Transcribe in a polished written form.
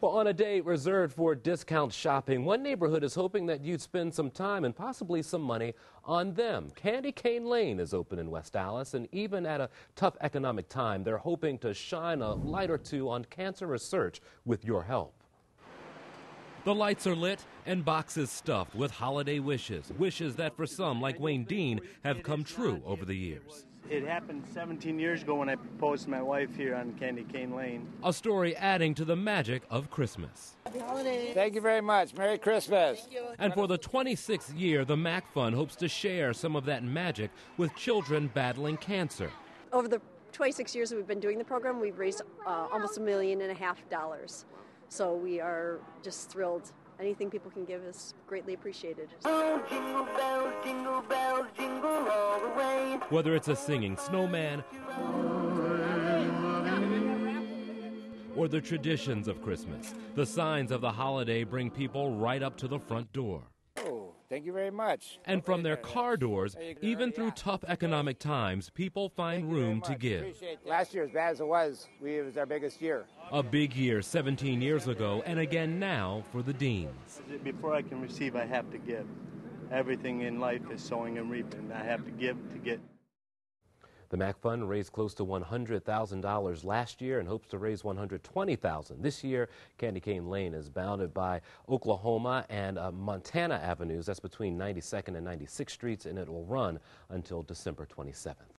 Well, on a day reserved for discount shopping, one neighborhood is hoping that you'd spend some time and possibly some money on them. Candy Cane Lane is open in West Allis, and even at a tough economic time, they're hoping to shine a light or two on cancer research with your help. The lights are lit and boxes stuffed with holiday wishes. Wishes that for some, like Wayne Dean, have come true over the years. It happened 17 years ago when I proposed to my wife here on Candy Cane Lane. A story adding to the magic of Christmas. Happy holidays. Thank you very much. Merry Christmas. Thank you. And for the 26th year, the MAC Fund hopes to share some of that magic with children battling cancer. Over the 26 years that we've been doing the program, we've raised almost $1.5 million. So we are just thrilled. Anything people can give is greatly appreciated. Oh, jingle bells, jingle all the way. Whether it's a singing snowman or the traditions of Christmas, the signs of the holiday bring people right up to the front door. Oh, thank you very much. And from their car doors, even through tough economic times, people find room to give. Last year, as bad as it was our biggest year. A big year 17 years ago, and again now for the Deans. Before I can receive, I have to give. Everything in life is sowing and reaping. I have to give to get. The MAC Fund raised close to $100,000 last year and hopes to raise $120,000 this year. Candy Cane Lane is bounded by Oklahoma and Montana avenues. That's between 92nd and 96th Streets, and it will run until December 27th.